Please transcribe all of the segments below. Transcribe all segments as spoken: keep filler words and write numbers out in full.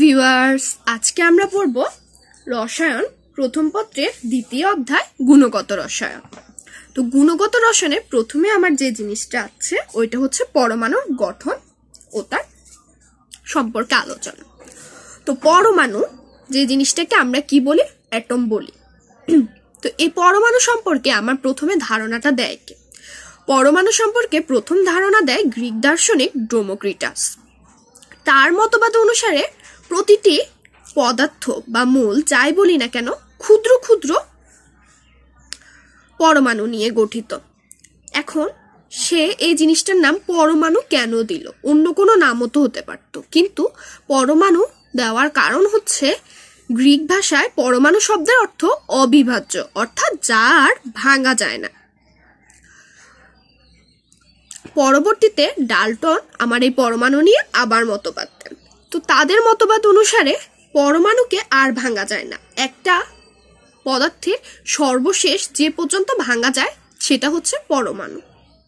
Viewers, আজকে আমরা পড়ব রসায়ন প্রথম পত্রের দ্বিতীয় অধ্যায় গুণগত রসায়ন। তো গুণগত রসায়নে প্রথমে আমার যে জিনিসটা আছে ওইটা হচ্ছে পরমাণুর গঠন ও তার সম্পর্কে আলোচনা। তো পরমাণু যে জিনিসটাকে আমরা কি বলি, অ্যাটম বলি। তো এই পরমাণু সম্পর্কে আমার প্রথমে ধারণাটা দেয় কে? পরমাণু সম্পর্কে প্রথম ধারণা দেয় গ্রিক দার্শনিক ডেমোক্রিটাস। তার মতবাদ অনুসারে প্রতিটি পদার্থ বা মূল যাই বলি না কেন ক্ষুদ্র ক্ষুদ্র পরমাণু নিয়ে গঠিত। এখন সে এই জিনিসটার নাম পরমাণু কেন দিল? অন্য কোনো নামও তো হতে পারত, কিন্তু পরমাণু দেওয়ার কারণ হচ্ছে গ্রিক ভাষায় পরমাণু শব্দের অর্থ অবিভাজ্য, অর্থাৎ যার ভাঙা যায় না। পরবর্তীতে ডাল্টন আমার এই পরমাণু নিয়ে আবার মতবাদ দেন। তো তাদের মতবাদ অনুসারে পরমাণুকে আর ভাঙা যায় না। একটা পদার্থের সর্বশেষ যে পর্যন্ত ভাঙা যায় সেটা হচ্ছে পরমাণু।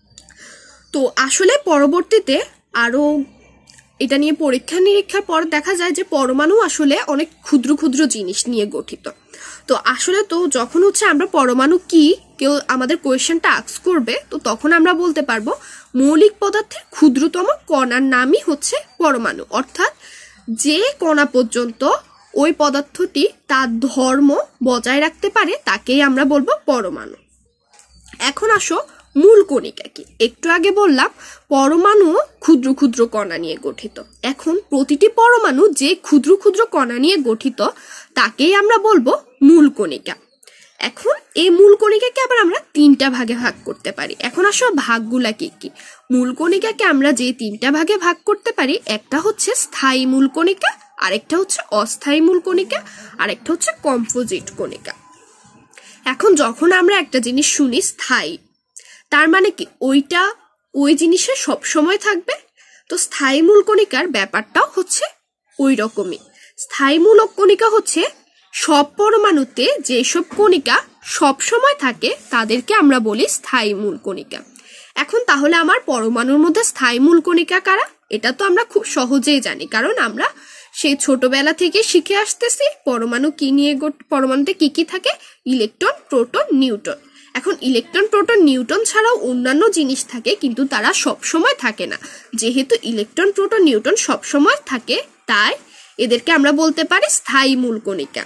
তো আসলে পরবর্তীতে আরো এটা নিয়ে পরীক্ষা নিরীক্ষার পর দেখা যায় যে পরমাণু আসলে অনেক ক্ষুদ্র ক্ষুদ্র জিনিস নিয়ে গঠিত। তো আসলে তো যখন হচ্ছে আমরা পরমাণু কি কেউ আমাদের কোয়েশ্চেনটা আস্ক করবে, তো তখন আমরা বলতে পারবো মৌলিক পদার্থের ক্ষুদ্রতম কণার নামই হচ্ছে পরমাণু, অর্থাৎ যে কণা পর্যন্ত ওই পদার্থটি তার ধর্ম বজায় রাখতে পারে তাকেই আমরা বলবো পরমাণু। এখন আসো মূল কণিকা কি। একটু আগে বললাম পরমাণু ক্ষুদ্র ক্ষুদ্র কণা নিয়ে গঠিত। এখন প্রতিটি পরমাণু যে ক্ষুদ্র ক্ষুদ্র কণা নিয়ে গঠিত তাকেই আমরা বলবো মূল কণিকা। এখন এই মূল কণিকাকে আবার আমরা তিনটা ভাগে ভাগ করতে পারি। এখন আসো ভাগগুলা কি কি। মূল কণিকাকে আমরা যে তিনটা ভাগে ভাগ করতে পারি, একটা হচ্ছে স্থায়ী মূল কণিকা, আরেকটা হচ্ছে অস্থায়ী মূল কণিকা, আরেকটা হচ্ছে কম্পোজিট কণিকা। এখন যখন আমরা একটা জিনিস শুনি স্থায়ী, তার মানে কি ওইটা ওই জিনিসে সব সময় থাকবে। তো স্থায়ী মূল কণিকার ব্যাপারটাও হচ্ছে ওই রকমই। স্থায়ী মূল কণিকা হচ্ছে সব পরমাণুতে যেসব কণিকা সব সময় থাকে তাদেরকে আমরা বলি স্থায়ী মূল কণিকা। এখন তাহলে আমার পরমাণুর মধ্যে স্থায়ী মূল কণিকা কারা? এটা তো আমরা খুব সহজেই জানি, কারণ আমরা সেই ছোটবেলা থেকে শিখে আসতেছি পরমাণু কি নিয়ে, পরমাণুতে কি কি থাকে, ইলেকট্রন, প্রোটন, নিউট্রন। এখন ইলেকট্রন, প্রোটন, নিউট্রন ছাড়াও অন্যান্য জিনিস থাকে, কিন্তু তারা সব সময় থাকে না। যেহেতু ইলেকট্রন, প্রোটন, নিউট্রন সব সময় থাকে, তাই এদেরকে আমরা বলতে পারি স্থায়ী মূল কণিকা।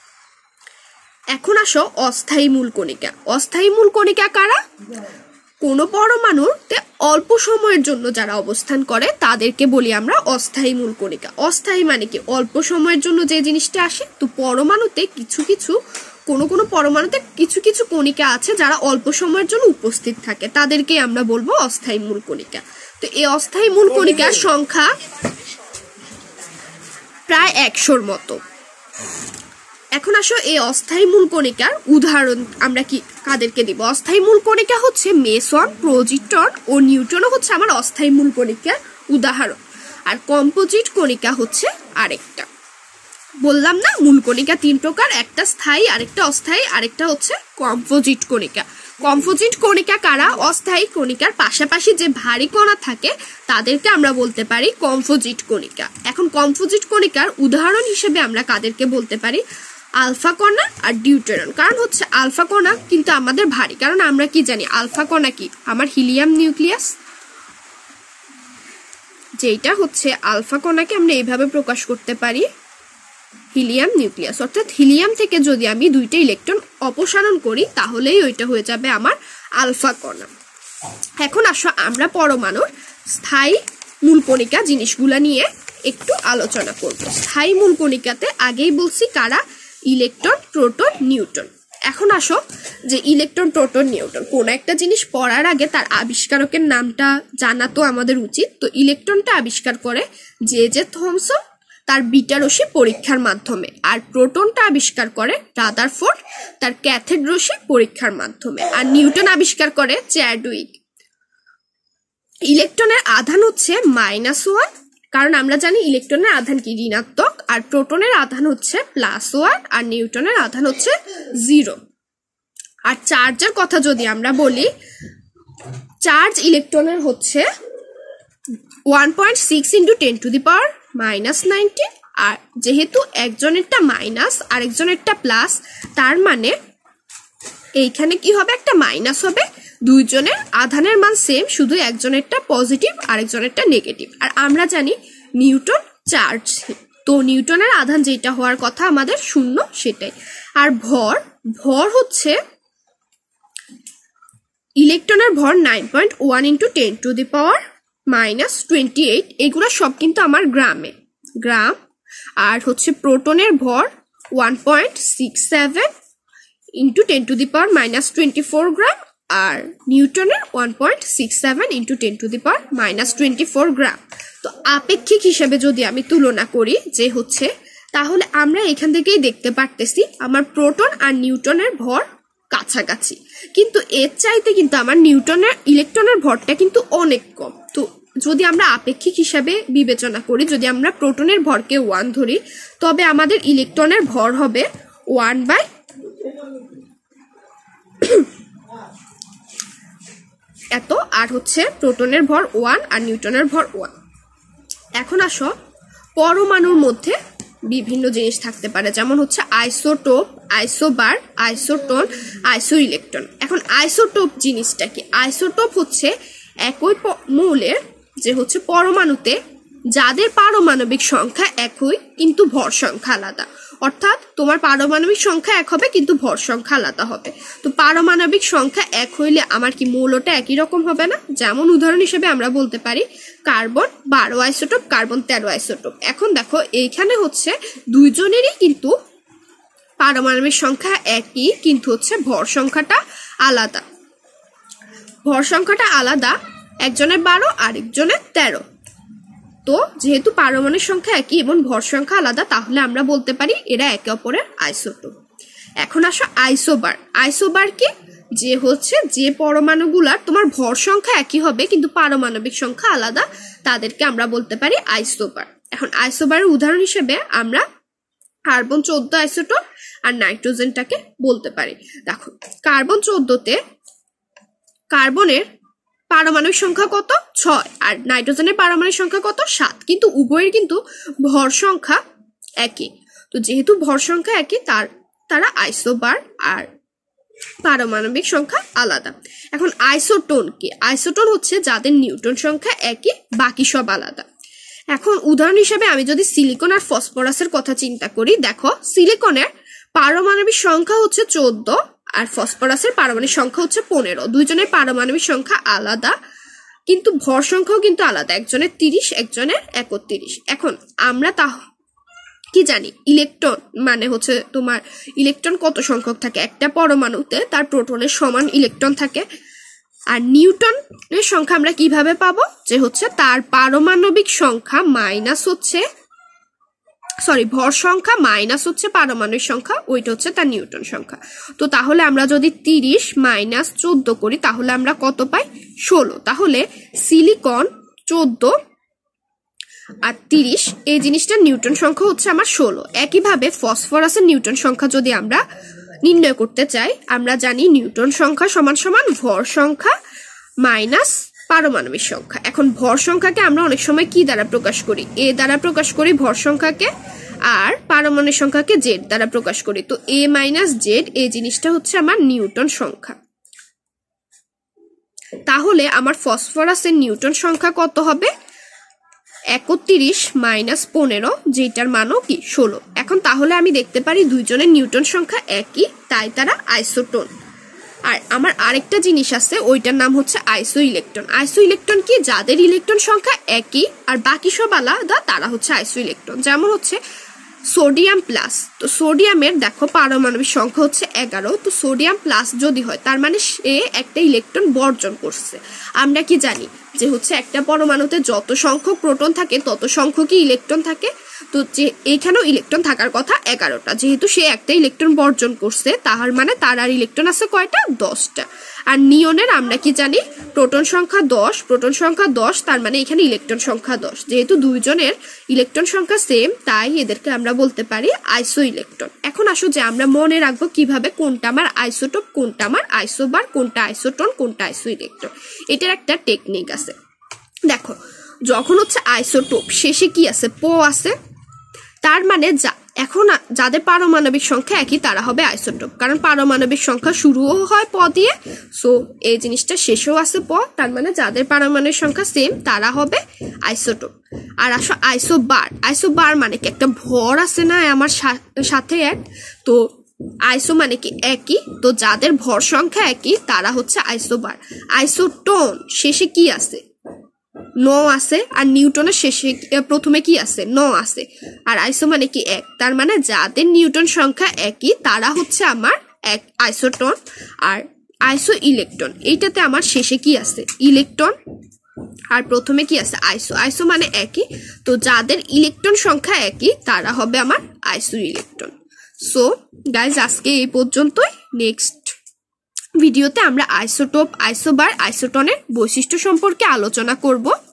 এখন আসো অস্থায়ী মূল কণিকা। অস্থায়ী মূল কণিকা কারা? কোনো পরমাণুতে অল্প সময়ের জন্য যারা অবস্থান করে তাদেরকে বলি আমরা অস্থায়ী মূল কণিকা। অস্থায়ী মানে কি অল্প সময়ের জন্য যে জিনিসটা আসে। তো পরমাণুতে কিছু কিছু কোনো কোনো পরমাণুতে কিছু কিছু কণিকা আছে যারা অল্প সময়ের জন্য উপস্থিত থাকে, তাদেরকে আমরা বলবো অস্থায়ী মূল কণিকা। তো এই অস্থায়ী মূল কণিকার সংখ্যা প্রায় একশোর মতো। এখন আসো এই অস্থায়ী মূল কণিকার উদাহরণ আমরা কি কাদেরকে দিব? অস্থায়ী মূল কণিকা হচ্ছে মেসন, প্রোজিটন ও নিউট্রনও হচ্ছে আমার অস্থায়ী মূল কণিকার উদাহরণ। আর কম্পোজিট কণিকা হচ্ছে আরেকটা। বললাম না মূল কণিকা তিন প্রকার, একটা স্থায়ী, আরেকটা অস্থায়ী, আরেকটা হচ্ছে কম্পোজিট কণিকা। কম্পোজিট কণিকা কারা? অস্থায়ী কণিকার পাশাপাশি যে ভারী কণা থাকে তাদেরকে আমরা বলতে পারি কম্পোজিট কণিকা। এখন কম্পোজিট কণিকার উদাহরণ হিসেবে আমরা কাদেরকে বলতে পারি? আলফা কণা আর ডিউটেরন। কারণ হচ্ছে আলফা কণা কিন্তু আমাদের ভারী, কারণ আমরা কি জানি আলফা কণা কি? আমার হিলিয়াম নিউক্লিয়াস। যেটা হচ্ছে আলফা কণাকে আমরা এইভাবে প্রকাশ করতে পারি হিলিয়াম নিউক্লিয়াস, অর্থাৎ হিলিয়াম থেকে যদি আমি দুইটা ইলেকট্রন অপসারণ করি তাহলেই ওইটা হয়ে যাবে আমার আলফা কণা। এখন আসো আমরা পরমাণুর স্থায়ী মূল কণিকা জিনিসগুলা নিয়ে একটু আলোচনা করব। স্থায়ী মূল কণিকাতে আগেই বলছি কারা? Electron, proton, neutron. এখন আসো যে ইলেকট্রন, প্রোটন, নিউট্রন কোন একটা জিনিস পড়ার আগে তার আবিষ্কারকের নামটা জানা তো আমাদের উচিত। তো ইলেকট্রনটা আবিষ্কার করে জে জে থমসন তার বিটা রশ্মি পরীক্ষার মাধ্যমে, আর প্রোটনটা আবিষ্কার করে রাদারফোর্ড তার ক্যাথেড রশ্মি পরীক্ষার মাধ্যমে, আর নিউটন আবিষ্কার করে চ্যাডউইক। ইলেকট্রনের আধান হচ্ছে মাইনাস ওয়ান, কারণ আমরা জানি ইলেকট্রনের আধান কি ঋণাত্মক, আর প্রোটনের আধান হচ্ছে প্লাস ওয়ান, আর নিউটনের আধান হচ্ছে জিরো। আর চার্জের কথা যদি আমরা বলি, চার্জ ইলেকট্রনের হচ্ছে one point six into ten to the power minus nineteen, আর যেহেতু একজনেরটা মাইনাস আর একজনেরটা প্লাস, তার মানে এইখানে কি হবে, একটা মাইনাস হবে। দুইজনের আধানের মান সেম, শুধু একজনেরটা পজিটিভ আর একজনেরটা নেগেটিভ। আর আমরা জানি নিউটন চার্জ, তো নিউটনের আধান যেটা হওয়ার কথা আমাদের শূন্য সেটাই। আর ভর, ভর হচ্ছে ইলেকট্রনের ভর nine point one into ten to the power minus twenty eight. এগুলো সব কিন্তু আমার গ্রামে, গ্রাম। আর হচ্ছে প্রোটনের ভর one point six seven into ten to the power minus twenty four gram. আর নিউটনের one point six seven into ten to the power minus twenty four gram. তো আপেক্ষিক হিসেবে যদি আমি তুলনা করি যে হচ্ছে, তাহলে আমরা এখান থেকেই দেখতে পারতেছি আমার প্রোটন আর নিউটনের ভর কাছাকাছি, কিন্তু এর চাইতে কিন্তু আমার নিউটনের ইলেকট্রনের ভরটা কিন্তু অনেক কম। তো যদি আমরা আপেক্ষিক হিসাবে বিবেচনা করি, যদি আমরা প্রোটনের ভরকে ওয়ান ধরি, তবে আমাদের ইলেকট্রনের ভর হবে ওয়ান বাই এত, আর হচ্ছে প্রোটনের ভর ওয়ান আর নিউটনের ভর ওয়ান। এখন আসো, পরমাণুর মধ্যে বিভিন্ন জিনিস থাকতে পারে, যেমন হচ্ছে isotope, isobar, isotone, iso electron. এখন আইসোটোপ জিনিসটা কি? আইসোটোপ হচ্ছে একই মৌলের যে হচ্ছে পরমাণুতে যাদের পারমাণবিক সংখ্যা একই কিন্তু ভর সংখ্যা আলাদা। অর্থাৎ তোমার পারমাণবিক সংখ্যা এক হবে কিন্তু ভর সংখ্যা আলাদা হবে। তো পারমাণবিক সংখ্যা এক হইলে আমার কি মৌলটা একই রকম হবে না? যেমন উদাহরণ হিসেবে আমরা বলতে পারি কার্বন বারো আইসোটোপ, কার্বন তেরো আইসোটোপ। এখন দেখো এইখানে হচ্ছে দুইজনেরই কিন্তু পারমাণবিক সংখ্যা একই, কিন্তু হচ্ছে ভর সংখ্যাটা আলাদা। ভর সংখ্যাটা আলাদা, একজনের বারো আর একজনের তেরো। তো যেহেতু পারমাণবিক সংখ্যা একই এবং ভর সংখ্যা আলাদা, তাহলে আমরা বলতে পারি এরা একে অপরের আইসোটোপ। এখন আসো আইসোবার। আইসোবার কি? যে হচ্ছে যে পরমাণুগুলার তোমার ভর সংখ্যা একই হবে কিন্তু পারমাণবিক সংখ্যা আলাদা, তাদেরকে আমরা বলতে পারি আইসোবার। এখন আইসোবারের উদাহরণ হিসেবে আমরা কার্বন চোদ্দ আইসোটোপ আর নাইট্রোজেনটাকে বলতে পারি। দেখো কার্বন চোদ্দতে কার্বনের পারমাণবিক সংখ্যা কত? ছয়, আর নাইট্রোজেনের পারমাণবিক সংখ্যা কত? সাত, কিন্তু উভয়ের কিন্তু ভর সংখ্যা একই। তো যেহেতু ভর সংখ্যা একই, তার তারা আইসোবার আর পারমাণবিক সংখ্যা আলাদা। এখন আইসোটোন কি? আইসোটোন হচ্ছে যাদের নিউটন সংখ্যা একই, বাকি সব আলাদা। এখন উদাহরণ হিসেবে আমি যদি সিলিকন আর ফসফরাসের কথা চিন্তা করি, দেখো সিলিকনের পারমাণবিক সংখ্যা হচ্ছে চোদ্দ আর ফসফরাসের পারমাণবিক সংখ্যা হচ্ছে পনেরো। দুইজনের পারমাণবিক সংখ্যা আলাদা কিন্তু ভর সংখ্যাও কিন্তু আলাদা, একজনের তিরিশ একজনের একত্রিশ। এখন আমরা তা কি জানি, ইলেকট্রন মানে হচ্ছে তোমার ইলেকট্রন কত সংখ্যক থাকে একটা পরমাণুতে, তার প্রোটনের সমান ইলেকট্রন থাকে। আর নিউটনের সংখ্যা আমরা কিভাবে পাবো? যে হচ্ছে তার পারমাণবিক সংখ্যা মাইনাস হচ্ছে সরি ভর সংখ্যা মাইনাস হচ্ছে পারমাণবিক সংখ্যা, ওইটা হচ্ছে তার নিউটন সংখ্যা। তো তাহলে আমরা যদি তিরিশ মাইনাস চোদ্দ করি তাহলে আমরা কত পাই? ষোলো। তাহলে সিলিকন চোদ্দ আর তিরিশ, এই জিনিসটা নিউটন সংখ্যা হচ্ছে আমার ষোলো। একইভাবে ফসফরাসের নিউটন সংখ্যা যদি আমরা নির্ণয় করতে চাই, আমরা জানি নিউটন সংখ্যা সমান সমান ভর সংখ্যা মাইনাস পারমাণবিক সংখ্যা। এখন ভর সংখ্যাকে আমরা অনেক সময় কি দ্বারা প্রকাশ করি? এ দ্বারা প্রকাশ করি ভর সংখ্যাকে, আর পারমাণবিক সংখ্যাকে জেড দ্বারা প্রকাশ করি। তো এ মাইনাস জেড, এই জিনিসটা হচ্ছে আমার নিউটন সংখ্যা। তাহলে আমার ফসফরাসের নিউটন সংখ্যা কত হবে? একত্রিশ মাইনাস পনেরো, যেটার মানও কি ষোলো। এখন তাহলে আমি দেখতে পারি দুইজনের নিউটন সংখ্যা একই, তাই তারা আইসোটোন। আর আমার আরেকটা জিনিস আছে, ওইটার নাম হচ্ছে আইসো ইলেকট্রন। আইসো ইলেকট্রন কি? যাদের ইলেকট্রন সংখ্যা একই আর বাকি সব আলাদা, তারা হচ্ছে আইসো ইলেকট্রন। যেমন হচ্ছে সোডিয়াম প্লাস। তো সোডিয়ামের দেখো পারমাণবিক সংখ্যা হচ্ছে এগারো। তো সোডিয়াম প্লাস যদি হয় তার মানে সে একটা ইলেকট্রন বর্জন করছে। আমরা কি জানি যে হচ্ছে একটা পরমাণুতে যত সংখ্যক প্রোটন থাকে তত সংখ্যকই ইলেকট্রন থাকে। তো যে এইখানেও ইলেকট্রন থাকার কথা এগারোটা, যেহেতু সে একটা ইলেকট্রন বর্জন করছে তার মানে তার আর ইলেকট্রন আছে কয়টা? দশটা। আর নিয়নের আমরা কি জানি? প্রোটন সংখ্যা দশ, প্রোটন সংখ্যা দশ, তার মানে এখানে ইলেকট্রন সংখ্যা দশ। যেহেতু দুইজনের ইলেকট্রন সংখ্যা সেম, তাই এদেরকে আমরা বলতে পারি আইসো ইলেকট্রন। এখন আসো যে আমরা মনে রাখবো কিভাবে কোনটা আমার আইসোটোপ, কোনটা আমার আইসোবার, কোনটা আইসোটোন, কোনটা আইসো ইলেকট্রন। এটার একটা টেকনিক আছে। দেখো যখন হচ্ছে আইসোটোপ শেষে কি আছে? প আছে। তার মানে যা এখন যাদের পারমাণবিক সংখ্যা একই তারা হবে আইসোটোপ, কারণ পারমাণবিক সংখ্যা শুরুও হয় প দিয়ে, সো এই জিনিসটা শেষেও আছে প, তার মানে যাদের পারমাণবিক সংখ্যা সেম তারা হবে আইসোটোপ। আর আসো আইসোবার। আইসোবার মানে কি একটা ভর আছে না আমার সাথে এক, তো আইসো মানে কি একই, তো যাদের ভর সংখ্যা একই তারা হচ্ছে আইসোবার। আইসোটোন শেষে কি আছে? ন আছে, আর নিউটনের শেষে প্রথমে কি আছে? ন আছে। আর আইসো মানে কি এক, তার মানে যাদের নিউটন সংখ্যা একই তারা হচ্ছে আমার এক আইসোটোন। আর আইসো ইলেকট্রন, এইটাতে আমার শেষে কি আছে? ইলেকট্রন, আর প্রথমে কি আছে? আইসো। আইসো মানে একই, তো যাদের ইলেকট্রন সংখ্যা একই তারা হবে আমার আইসো ইলেকট্রন। সো গাইজ আজকে এই পর্যন্তই। নেক্সট ভিডিওতে আমরা আইসোটোপ, আইসোবার, আইসোটনের বৈশিষ্ট্য সম্পর্কে আলোচনা করব।